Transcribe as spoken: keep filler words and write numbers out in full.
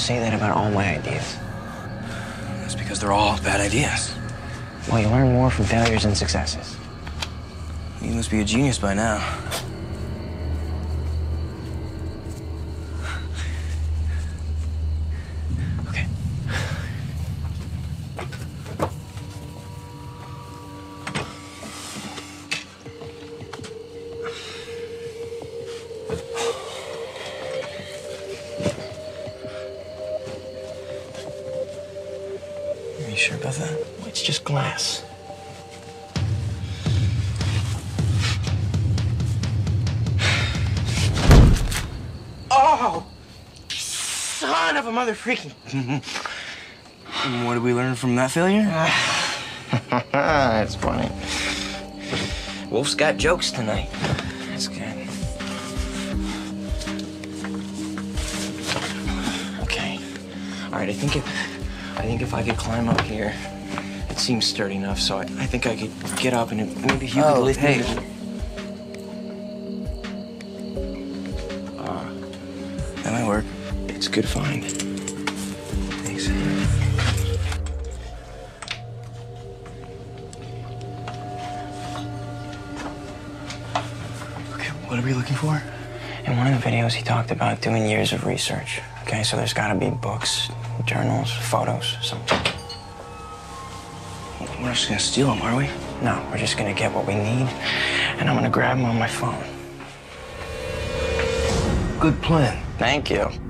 say that about all my ideas. That's because they're all bad ideas. Well, you learn more from failures than successes. You must be a genius by now. Okay. Are you sure about that? Well, it's just glass. Oh! Son of a mother freaking... And what did we learn from that failure? It's funny. Wolf's got jokes tonight. That's good. Okay. All right, I think if I think if I could climb up here, it seems sturdy enough, so I, I think I could get up and it, maybe you Oh, could lift hey. me. Uh, That might work. it's a good find. Thanks. Okay, what are we looking for? In one of the videos, he talked about doing years of research. Okay, so there's got to be books, journals, photos, something. We're not just gonna steal them, are we? No, we're just gonna get what we need, and I'm gonna grab them on my phone. Good plan. Thank you.